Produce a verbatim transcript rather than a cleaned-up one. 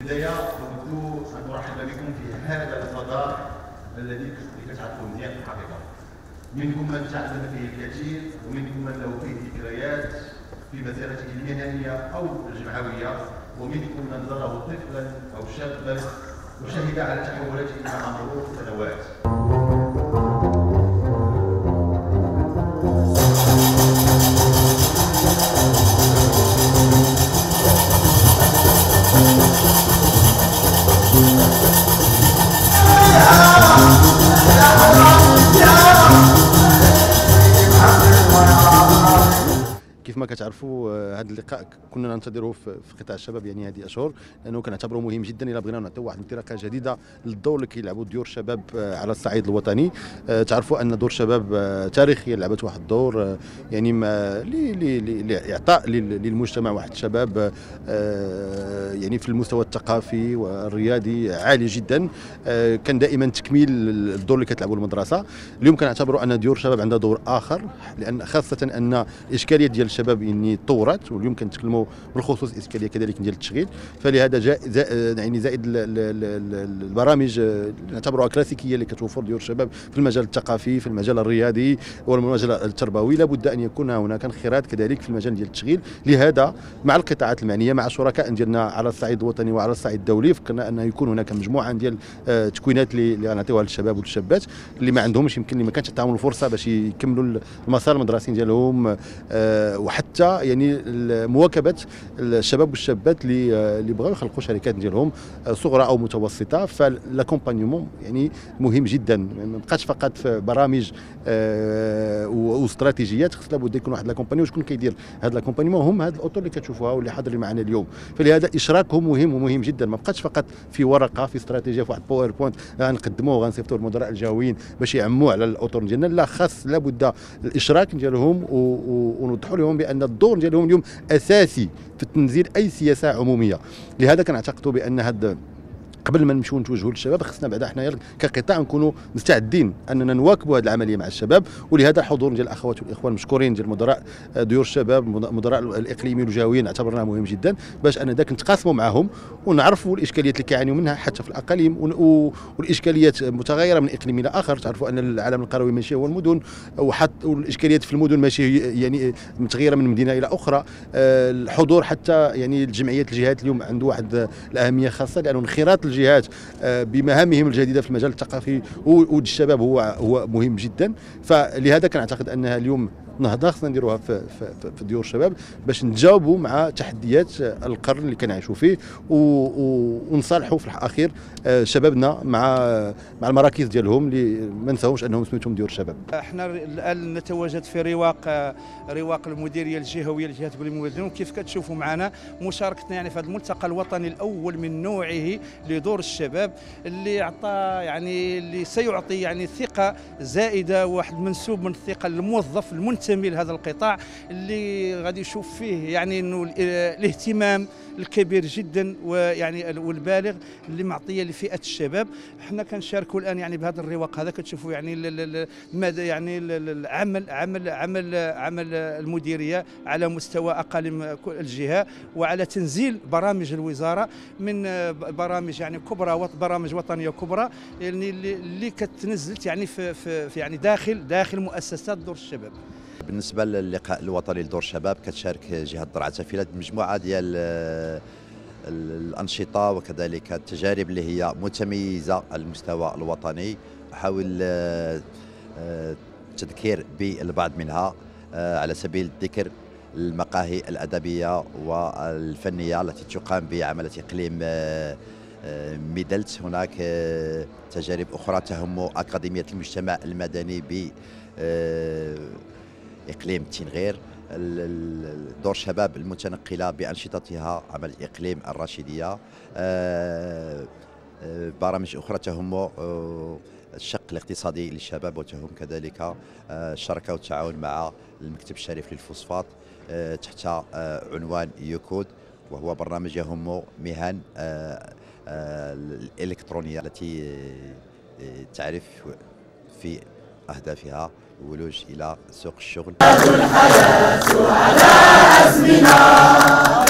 البدايه نود ان نرحب بكم في هذا الفضاء الذي كتعرفوا مزيان في الحقيقه. منكم من تعلم فيه الكثير، ومنكم من له فيه ذكريات في مسيرته المهنيه او الجمعويه، ومنكم من زاره طفلا او شابا وشهد على تحولاته مع مرور السنوات. كيف ما كتعرفوا هذا اللقاء كنا ننتظره في قطاع الشباب يعني هذه اشهر، لانه كنعتبره مهم جدا الا بغينا نعطيو واحد الانطلاقه جديده للدور اللي كيلعبوا ديور الشباب على الصعيد الوطني. تعرفوا ان دور الشباب تاريخيا لعبت واحد الدور يعني لاعطاء للمجتمع واحد الشباب يعني في المستوى الثقافي والرياضي عالي جدا. كان دائما تكميل الدور اللي كتلعبوا المدرسه. اليوم كنعتبروا ان ديور الشباب عندها دور اخر، لان خاصه ان الاشكاليه ديال الشباب يعني طورت، واليوم كنتكلموا بالخصوص الاشكاليه كذلك ديال التشغيل. فلهذا جاء يعني زائد البرامج نعتبروها كلاسيكيه اللي كتوفر ديور الشباب في المجال الثقافي، في المجال الرياضي والمجال التربوي، لابد ان يكون هناك انخراط كذلك في المجال ديال التشغيل. لهذا مع القطاعات المعنيه، مع الشركاء ديالنا على الصعيد الوطني وعلى الصعيد الدولي، فكرنا ان يكون هناك مجموعه ديال التكوينات اللي غنعطيوها للشباب والشابات اللي ما عندهمش، يمكن اللي ما كانتش عطاهم الفرصه باش يكملوا المسار المدرسي ديالهم، وحتى يعني مواكبه الشباب والشابات اللي اللي بغاو يخلقوا شركات ديالهم صغرى او متوسطه. فالاكومبانيومون يعني مهم جدا، ما بقاش فقط في برامج واستراتيجيات، خص لابد يكون واحد لاكومبانيو. شكون كيدير هذا لاكومبانيومون؟ هم هاد الاطر اللي كتشوفوها واللي حاضرين معنا اليوم. فلهذا اشراكهم مهم ومهم جدا، ما بقاش فقط في ورقه في استراتيجيه في واحد باوربوينت غنقدموه وغنصيفطوه للمدراء الجهويين باش يعموا على الاطر ديالنا. لا، خاص لابد الاشراك ديالهم ونوضحوا لهم بان الدور ديالهم اليوم اساسي في تنزيل اي سياسه عموميه. لهذا كنعتقدوا بان هذا قبل ما نمشيو نتوجهوا للشباب، خصنا بعدا حنايا كقطاع نكونوا مستعدين اننا نواكبوا هذه العمليه مع الشباب. ولهذا الحضور ديال الاخوات والاخوان المشكورين ديال مدراء ديور الشباب، مدراء الاقليميين والجهويين، اعتبرناه مهم جدا باش اننا ذاك نتقاسموا معهم ونعرفوا الاشكاليات اللي كيعانيوا منها حتى في الاقاليم، والاشكاليات متغيره من اقليم الى اخر. تعرفوا ان العالم القروي ماشي هو المدن، وحتى والاشكاليات في المدن ماشي يعني متغيره من مدينه الى اخرى. الحضور حتى يعني الجمعيات الجهات اليوم عنده واحد الاهميه خاصه، لانه انخراط الجهات بمهامهم الجديده في المجال الثقافي والشباب هو هو مهم جدا. فلهذا كنعتقد انها اليوم نهضه خصنا نديروها في, في, في ديور الشباب باش نتجاوبوا مع تحديات القرن اللي كنعيشوا فيه، ونصالحوا في الاخير شبابنا مع مع المراكز ديالهم اللي ما نساوش انهم سميتهم ديور الشباب. احنا الان نتواجد في رواق رواق المديريه الجهويه لجهه المدن، وكيف كتشوفوا معنا مشاركتنا يعني في هذا الملتقى الوطني الاول من نوعه لدور الشباب، اللي اعطى يعني اللي سيعطي يعني ثقه زائده، واحد منسوب من الثقه للموظف المنتمي لهذا القطاع، اللي غادي يشوف فيه يعني انه الاهتمام الكبير جدا ويعني والبالغ اللي معطيه لفئه الشباب. احنا كنشاركوا الان يعني بهذا الرواق هذا، كتشوفوا يعني ماذا يعني العمل عمل عمل عمل المديريه على مستوى اقاليم الجهه، وعلى تنزيل برامج الوزاره من برامج يعني كبرى، برامج وطنيه كبرى يعني اللي كتنزلت يعني في, في يعني داخل داخل مؤسسات دور الشباب. بالنسبه للقاء الوطني لدور الشباب، كتشارك جهه درعا تافيلات بمجموعه ديال الانشطه وكذلك التجارب اللي هي متميزه على المستوى الوطني. احاول التذكير بالبعض منها، على سبيل الذكر المقاهي الادبيه والفنيه التي تقام بعمله اقليم ميدلت. هناك تجارب اخرى تهم اكاديميه المجتمع المدني ب إقليم تنغير. دور الشباب المتنقلة بأنشطتها عمل إقليم الراشدية. برامج أخرى تهم الشق الاقتصادي للشباب، وتهم كذلك الشراكة والتعاون مع المكتب الشريف للفوسفات تحت عنوان يوكود، وهو برنامج يهم مهن الإلكترونية التي تعرف في أهدافها الولوج إلى سوق الشغل. الحياة على أزمنة.